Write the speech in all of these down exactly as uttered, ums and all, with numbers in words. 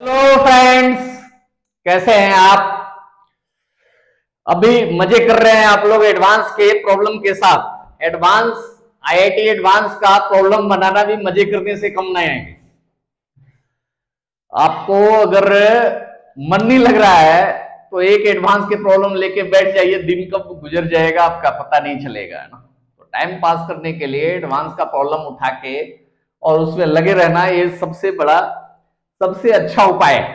Hello friends, कैसे हैं आप। अभी मजे कर रहे हैं आप लोग एडवांस के प्रॉब्लम के साथ। एडवांस आईआईटी एडवांस का प्रॉब्लम बनाना भी मजे करने से कम नहीं आएंगे। आपको अगर मन नहीं लग रहा है तो एक एडवांस के प्रॉब्लम लेके बैठ जाइए, दिन कब गुजर जाएगा आपका पता नहीं चलेगा, है ना। तो टाइम पास करने के लिए एडवांस का प्रॉब्लम उठा के और उसमें लगे रहना, ये सबसे बड़ा सबसे अच्छा उपाय है।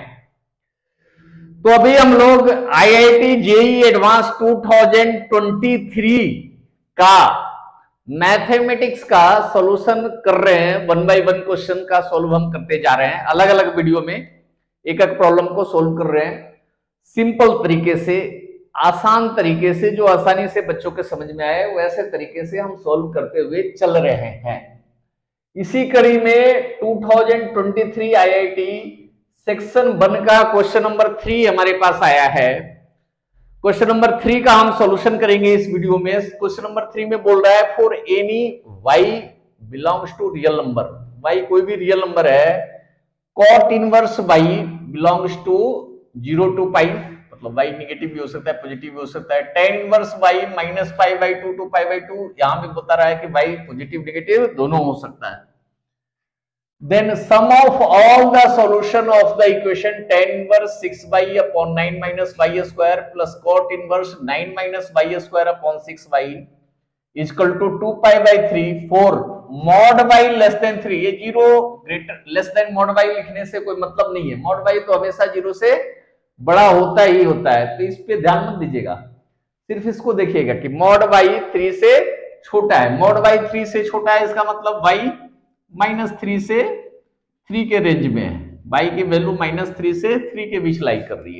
तो अभी हम लोग आईआईटी जेईई एडवांस दो हज़ार तेईस का मैथमेटिक्स का सॉल्यूशन कर रहे हैं। वन बाय वन क्वेश्चन का सॉल्व हम करते जा रहे हैं, अलग अलग वीडियो में एक एक प्रॉब्लम को सॉल्व कर रहे हैं सिंपल तरीके से, आसान तरीके से, जो आसानी से बच्चों के समझ में आए वैसे तरीके से हम सॉल्व करते हुए चल रहे हैं। इसी कड़ी में दो हज़ार तेईस आईआईटी सेक्शन वन का क्वेश्चन नंबर थ्री हमारे पास आया है। क्वेश्चन नंबर थ्री का हम सॉल्यूशन करेंगे इस वीडियो में। क्वेश्चन नंबर थ्री में बोल रहा है for any y belongs to real number, y कोई भी रियल नंबर है, cot inverse y belongs to zero to pi, मतलब y नेगेटिव भी हो सकता है पॉजिटिव भी हो सकता है, tan inverse y minus pi by two to pi by two, यहां भी बता रहा है कि y पॉजिटिव नेगेटिव दोनों हो सकता है। Then sum of all the solution of the equation tan inverse six y upon nine minus y square plus cot inverse nine minus y square upon six y is equal to two pi by three for mod y less than three। ये zero greater less than mod y लिखने से कोई मतलब नहीं है, mod y तो हमेशा zero से बड़ा होता ही होता है, तो इस पे ध्यान मत दीजिएगा, सिर्फ इसको देखिएगा कि mod y थ्री से छोटा है। mod y थ्री से छोटा है इसका मतलब y माइनस थ्री से थ्री के रेंज में है, y की वैल्यू माइनस थ्री से थ्री के बीच लाई कर रही है,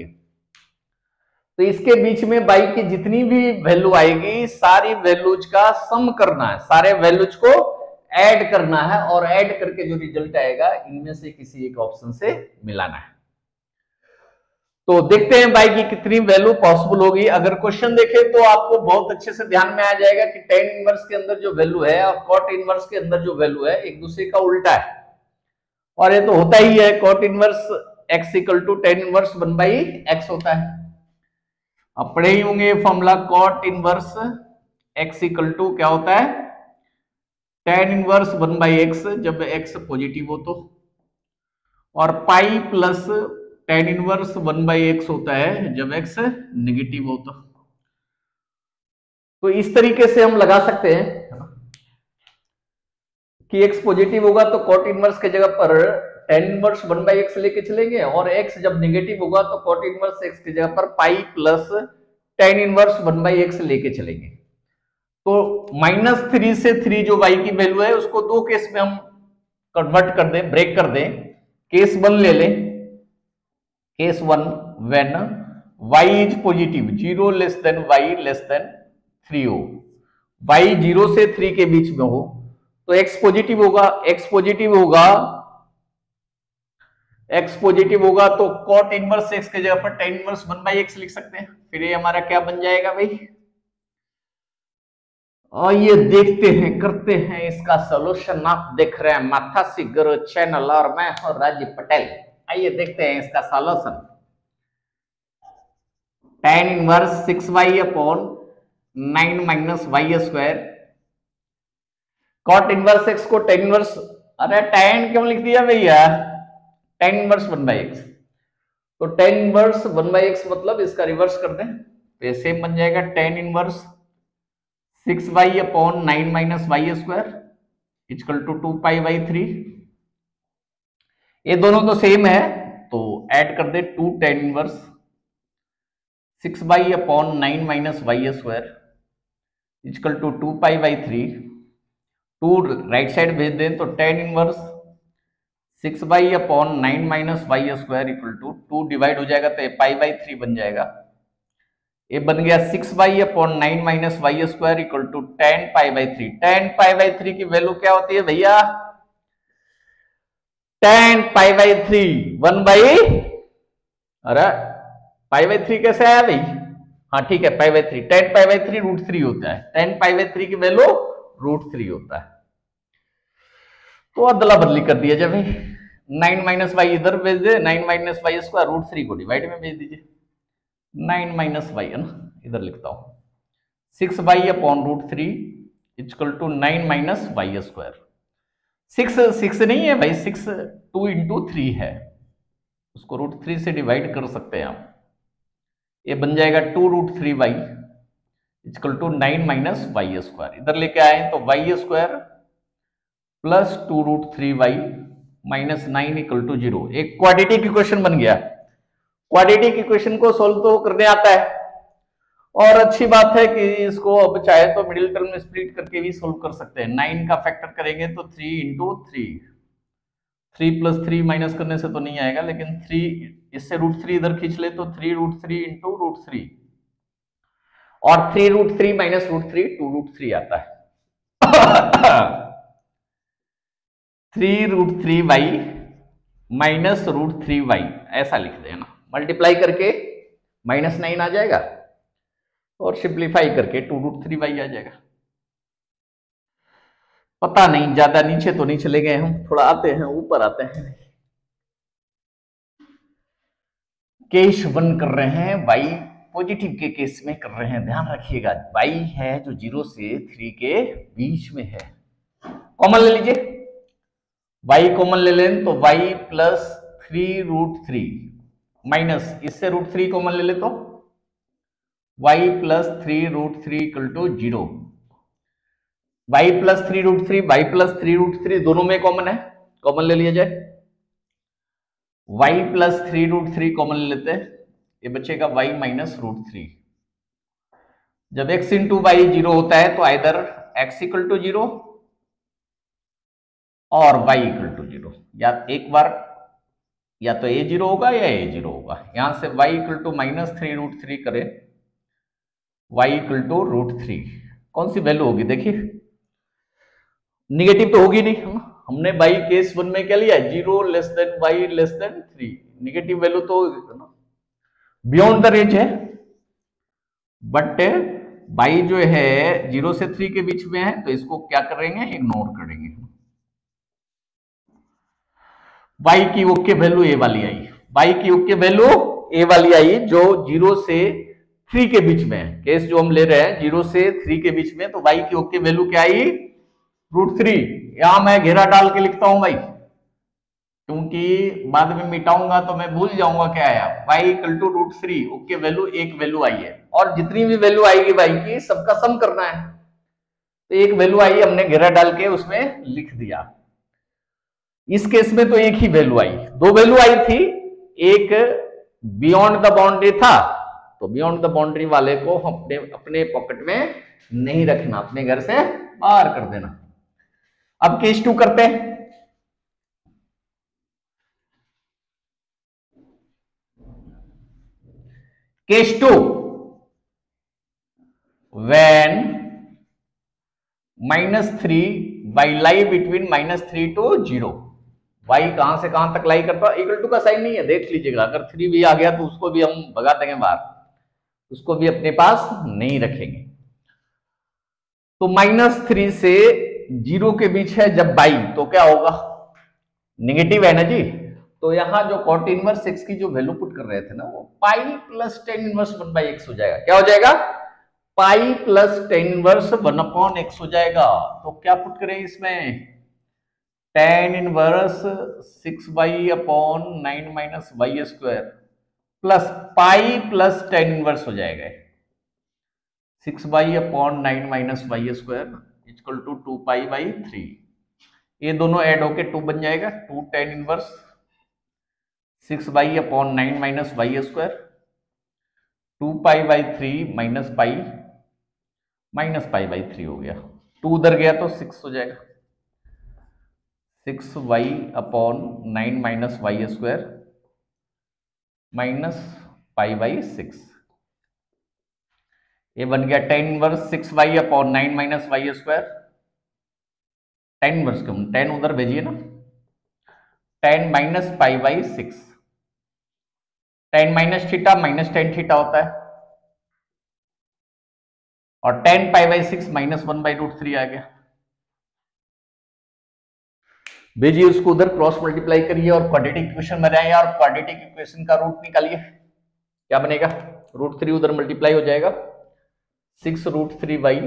तो इसके बीच में y की जितनी भी वैल्यू आएगी सारी वैल्यूज का सम करना है, सारे वैल्यूज को ऐड करना है और ऐड करके जो रिजल्ट आएगा इनमें से किसी एक ऑप्शन से मिलाना है। तो देखते हैं y की कितनी वैल्यू पॉसिबल होगी। अगर क्वेश्चन देखें तो आपको बहुत अच्छे से ध्यान में आ जाएगा कि tan इनवर्स के अंदर जो वैल्यू है और cot इनवर्स के अंदर जो वैल्यू है एक दूसरे का उल्टा है, और ये तो होता ही है, cot inverse x equal to tan inverse one by x होता है। अब पढ़े ही होंगे formula, cot inverse x equal to क्या होता है, tan inverse one by x जब x पॉजिटिव हो तो, और pi plus tan inverse one by x होता है जब x नेगेटिव हो तो। तो इस तरीके से हम लगा सकते हैं कि x पॉजिटिव होगा तो cot इनवर्स के जगह पर tan inverse one by x लेके चलेंगे, और x जब नेगेटिव होगा तो cot इनवर्स x की जगह पर pi plus tan inverse one by x लेके चलेंगे। तो माइनस थ्री से थ्री जो y की वैल्यू है उसको दो केस में हम कन्वर्ट कर दें, ब्रेक कर दें। केस वन ले लें, case one when y is positive, zero less than y less than three हो, y जीरो से थ्री के बीच में हो तो x पॉजिटिव होगा, x पॉजिटिव होगा x पॉजिटिव होगा तो cot इनवर्स x के जगह पर tan inverse one by x लिख सकते हैं। फिर ये हमारा क्या बन जाएगा भाई, और ये देखते हैं, करते हैं इसका सॉल्यूशन। आप देख रहे हैं माथासी गुरु चैनल और मैं हूं राजीव पटेल। आइए देखते हैं इसका solution. tan inverse six y upon nine minus y square, cot inverse x को tan इनवर्स, अरे tan क्यों लिख दिया भैया, tan inverse one by x, तो tan inverse one by x मतलब इसका रिवर्स कर दें तो सेम बन जाएगा tan inverse six y upon nine minus y square equal to to pi by three. ये दोनों तो सेम है तो ऐड कर दे two tan inverse six y upon nine minus y square equal to to pi by three. Two right side भेज दें तो tan inverse six y upon nine minus y square equal to two divide हो जाएगा तो पाई by three बन जाएगा। ये बन गया six y upon nine minus y square equal to ten pi by three. Ten pi by three की value क्या होती है भैया, ten pi by three one by, अरे पाई बाई थ्री कैसे आया भाई, हाँ ठीक है pi by three, ten pi by three root three होता है, टेन पाई बाई थ्री की वैल्यू रूट थ्री होता है। तो अदला बदली कर दिया जाए, नाइन माइनस वाई इधर भेज दे, nine minus y square root three को डिवाइड में भेज दीजिए, नाइन माइनस वाई है ना, इधर लिखता हूं six y upon root three equal to nine minus y square. Six six नहीं है भाई, सिक्स टू इंटू थ्री है, उसको रूट थ्री से डिवाइड कर सकते हैं आप, ये बन जाएगा two root three y equal to nine minus y square. इधर लेके आए तो y square plus two root three y minus nine equal to zero. एक क्वाड्रेटिक इक्वेशन बन गया। क्वाड्रेटिक इक्वेशन को सोल्व तो करने आता है, और अच्छी बात है कि इसको अब चाहे तो मिडिल टर्म में स्प्लिट करके भी सोल्व कर सकते हैं। नाइन का फैक्टर करेंगे तो three into three, three plus three minus करने से तो नहीं आएगा, लेकिन थ्री इससे रूट थ्री इधर खींच ले तो three root three into root three, और three root three minus root three two root three आता है। Three root three y minus root three y ऐसा लिख देना, मल्टीप्लाई करके माइनस नाइन आ जाएगा और सिंप्लीफाई करके टू रूट थ्री वाई आ जाएगा। पता नहीं ज्यादा नीचे तो नहीं चले गए हम, थोड़ा आते हैं ऊपर आते हैं। केस वन कर रहे हैं, वाई पॉजिटिव के केस में कर रहे हैं, ध्यान रखिएगा। वाई है जो जीरो से थ्री के बीच में है, कॉमन ले लीजिए, वाई कॉमन ले लें तो y plus three root three minus इससे रूट थ्री कॉमन ले ले तो y plus three root three equal to zero. Y plus three root three y plus three root three दोनों में कॉमन है, कॉमन ले लिया जाए। Y plus three root three common ले लेते हैं, ये बचेगा वाई माइनस रूट थ्री। जब x इंटू वाई जीरो होता है तो either x equal to zero और y इक्वल टू जीरो, या एक बार या तो a जीरो होगा या a जीरो होगा। यहां से y equal to minus three root three करें, y equal to root three, कौन सी वैल्यू होगी देखिए, निगेटिव तो होगी नहीं। हम हमने बाई केस वन में क्या लिया, zero less than y less than three, negative value तो बियॉन्ड द रेंज है, बट बाई जो है जीरो से थ्री के बीच में है तो इसको क्या करेंगे, इग्नोर करेंगे। बाई की ओके वैल्यू ए वाली आई, बाई की ओके वैल्यू ए वाली आई जो जीरो से थ्री के बीच में है। केस जो हम ले रहे हैं जीरो से थ्री के बीच में, तो बाई की ओके वैल्यू क्या आई, रूट थ्री। यहां मैं घेरा डाल के लिखता हूं भाई, क्योंकि बाद में मिटाऊंगा तो मैं भूल जाऊंगा क्या आया, y equal to root three, okay value एक वैल्यू आई है, और जितनी भी वैल्यू आएगी वाई की सबका सम करना है, तो एक वैल्यू आई हमने घेरा डाल के उसमें लिख दिया। इस केस में तो एक ही वैल्यू आई, दो वैल्यू आई थी, एक बियॉन्ड द बाउंड्री था, तो बियॉन्ड द बाउंड्री वाले को अपने अपने पॉकेट में नहीं रखना, अपने घर से बाहर कर देना। अब केस टू करते हैं। Case two, when minus three y lie between minus three to zero, y कहां से कहां तक लाई करता है, इक्वल टू का साइन नहीं है, देख लीजिएगा, अगर थ्री भी आ गया तो उसको भी हम भगा देंगे बाहर, उसको भी अपने पास नहीं रखेंगे। तो माइनस थ्री से जीरो के बीच है जब बाई, तो क्या होगा, निगेटिव है ना जी, तो यहां जो कॉट इनवर्स एक्स की जो वैल्यू पुट कर रहे थे ना, वो pi plus tan inverse one by x हो जाएगा। क्या हो जाएगा, pi plus tan inverse one upon x हो जाएगा। तो क्या पुट करें इसमें, tan inverse six y upon nine minus y square plus pi plus tan inverse हो जाएगा, six y upon nine minus y square equal to to pi by three, ये दोनों ऐड होके टू बन जाएगा, two tan inverse six y upon nine minus y square, two pi by three minus pi minus pi by three हो गया, two उधर गया तो सिक्स हो जाएगा, six y upon nine minus y square minus pi by six, ये बन गया tan inverse six y upon nine minus y square, tan inverse क्यों, टेन उधर भेजिए ना, tan minus pi by six, tan minus theta minus tan theta होता है, और ten pi by six minus one by root three आ गया। भेजिए उसको उधर, क्रॉस मल्टीप्लाई करिए और क्वाड्रेटिक इक्वेशन बनाइए और क्वाड्रेटिक इक्वेशन का रूट निकालिए। क्या बनेगा? रूट थ्री उधर मल्टीप्लाई हो जाएगा, six root three y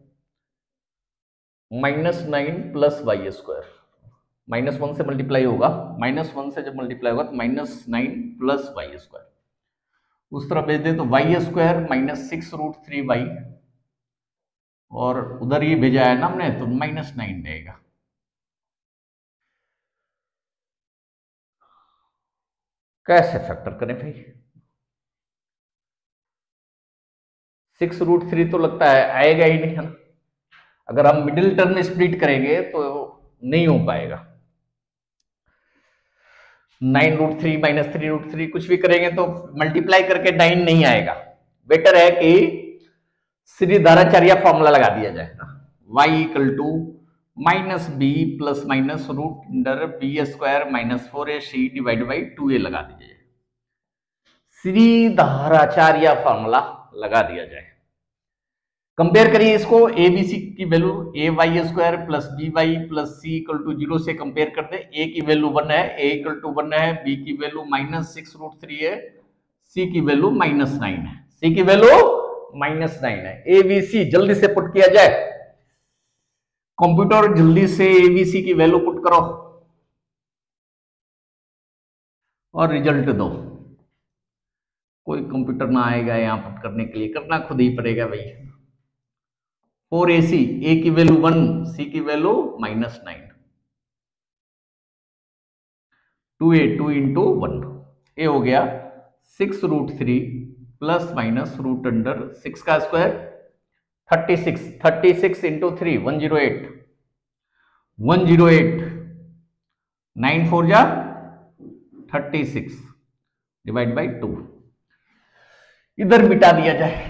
minus nine plus y square, minus one से मल्टीप्लाई होगा, माइनस वन से जब मल्टीप्लाई होगा तो minus nine plus y square, उस तरफ भेज दे तो y square minus six root three y, और उधर ये भेजा है ना हमने तो माइनस नाइन रहेगा। कैसे फैक्टर करें भाई? सिक्स रूट थ्री तो लगता है आएगा ही नहीं, है ना। अगर हम मिडिल टर्म स्प्लिट करेंगे तो नहीं हो पाएगा। Nine root three minus three root three कुछ भी करेंगे तो मल्टीप्लाई करके नाइन नहीं आएगा। बेटर है कि सीधी धाराचार्य फॉर्मूला लगा दिया जाए, y equal to minus b plus minus root under b square minus four a c divide by two a लगा दीजिए। सीधी धाराचार्य फॉर्मूला लगा दिया जाए। कंपेयर करिए इसको, ए बी सी की value A Y square plus B Y plus C equal to zero से compare करते हैं। ए की वैल्यू वन है, ए इक्वल टू वन है, बी की value minus six root three है, सी की वैल्यू माइनस नाइन है, सी की वैल्यू माइनस नाइन है। ए बी सी जल्दी से पुट किया जाए, कंप्यूटर जल्दी से ए बी सी की वैल्यू पुट करो और रिजल्ट दो। कोई कंप्यूटर ना आएगा यहां पुट करने के लिए, करना खुद ही पड़ेगा भाई। फोर ए सी, ए की वैल्यू वन, सी की value minus nine, two a two into one, a हो गया six root three plus minus root under six का square thirty six, thirty six into three one zero eight, one zero eight, nine four जा thirty six divide by two, इधर मिटा दिया जाए।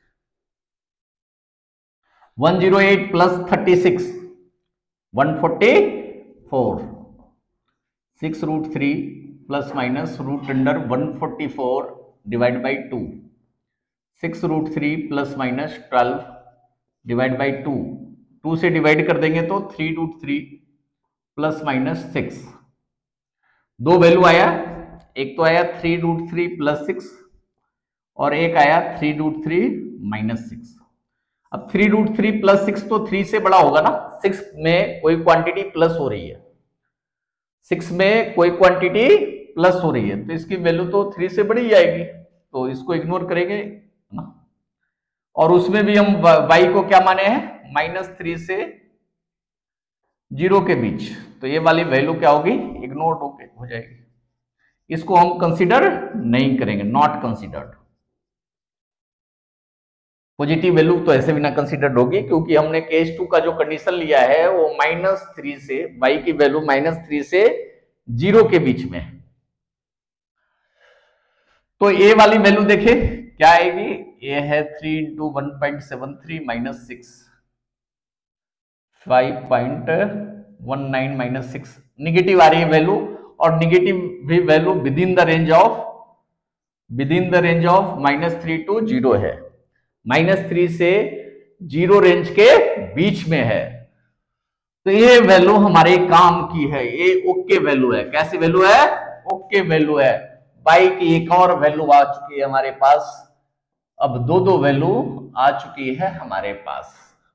One zero eight plus thirty six one forty four, six root three plus minus root under one forty four divide by to, six root three plus minus twelve divide by two, two से divide कर देंगे तो three root three plus minus six, दो value आया, एक तो आया three root three plus six और एक आया three root three minus six. अब three root three plus six तो थ्री से बड़ा होगा ना, सिक्स में कोई क्वांटिटी प्लस हो रही है, सिक्स में कोई क्वांटिटी प्लस हो रही है तो इसकी वैल्यू तो थ्री से बड़ी ही आएगी, तो इसको इग्नोर करेंगे ना। और उसमें भी हम y को क्या माने हैं, माइनस थ्री से जीरो के बीच, तो ये वाली वैल्यू क्या होगी, इग्नोर हो जाएगी। इसको हम कंसीडर नहीं करेंगे, नॉट कंसीडर्ड। पॉजिटिव वैल्यू तो ऐसे भी ना कंसीडर्ड होगी क्योंकि हमने केस टू का जो कंडीशन लिया है वो माइनस थ्री से, y की वैल्यू माइनस थ्री से जीरो के बीच में। तो a वाली वैल्यू देखे क्या आएगी, a है three into one point seven three minus six, five point one nine minus six, negative आ रही है वैल्यू, और निगेटिव भी value within the range of within the range of minus three to zero है, minus three से zero range के बीच में है। तो ये वैल्यू हमारे काम की है, ये ओके वैल्यू है। कैसी वैल्यू है, ओके वैल्यू है। बाई की एक और वैल्यू आ चुकी है हमारे पास, अब दो दो वैल्यू आ चुकी है हमारे पास,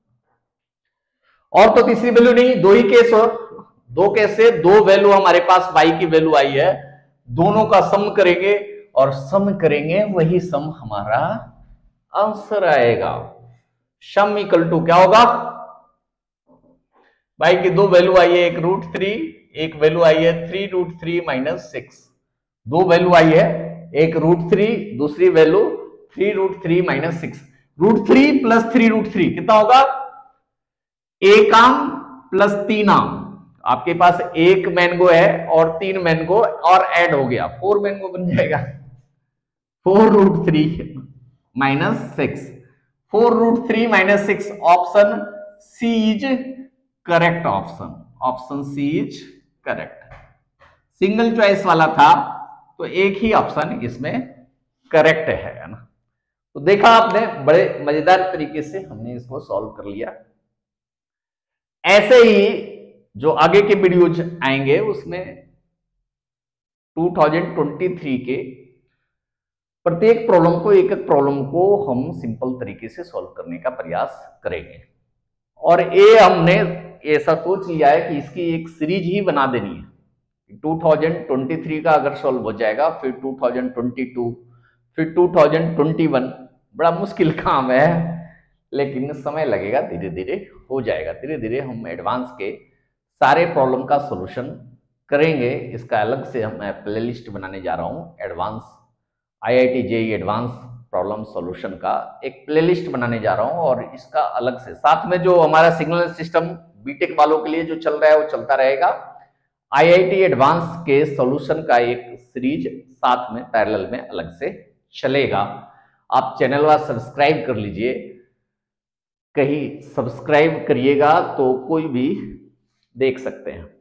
और तो तीसरी वैल्यू नहीं, दो ही केस हो, दो केस से दो वैल्यू हमारे पास बाई की वैल्यू आई है, दोनों का सम करेंगे और सम करेंगे वही सम हमारा आंसर आएगा। सम इक्वल टू क्या होगा, बाई की दो वैल्यू आई है, एक रूट थ्री, एक वैल्यू आई है three root three minus six, दो वैल्यू आई है, एक रूट थ्री, दूसरी value three root three minus six. Root three plus three root three कितना होगा, एक आम प्लस तीन आम। आपके पास एक मैंगो है और तीन मैंगो और ऐड हो गया, फोर मैंगो बन जाएगा। Four root three minus six, four root three minus six, option C is correct option, option C is correct. Single choice वाला था तो एक ही ऑप्शन इसमें करेक्ट है ना। तो देखा आपने, बड़े मजेदार तरीके से हमने इसको सॉल्व कर लिया। ऐसे ही जो आगे के वीडियोज आएंगे उसमें दो हज़ार तेईस के प्रत्येक प्रॉब्लम को एक एक प्रॉब्लम को हम सिंपल तरीके से सॉल्व करने का प्रयास करेंगे। और ये हमने ऐसा सोच लिया है कि इसकी एक सीरीज ही बना देनी है। दो हज़ार तेईस का अगर सॉल्व हो जाएगा, फिर दो हज़ार बाईस, फिर दो हज़ार इक्कीस, बड़ा मुश्किल काम है लेकिन समय लगेगा, धीरे धीरे हो जाएगा। धीरे धीरे हम एडवांस के सारे प्रॉब्लम का सॉल्यूशन करेंगे। इसका अलग से हम मैं प्लेलिस्ट बनाने जा रहा हूँ। Advance IIT JEE advance problem solution का एक प्लेलिस्ट बनाने जा रहा हूँ और इसका अलग से, साथ में जो हमारा सिग्नल सिस्टम बीटेक वालों के लिए जो चल रहा है वो चलता रहेगा। आईआईटी एडवांस के सॉल्यूशन का एक सीरीज साथ में पैरेलल में अलग से चलेगा। आप चैनल वा सब्सक्राइब कर लीजिए, कहीं सब्सक्राइब करिएगा तो कोई भी देख सकते हैं।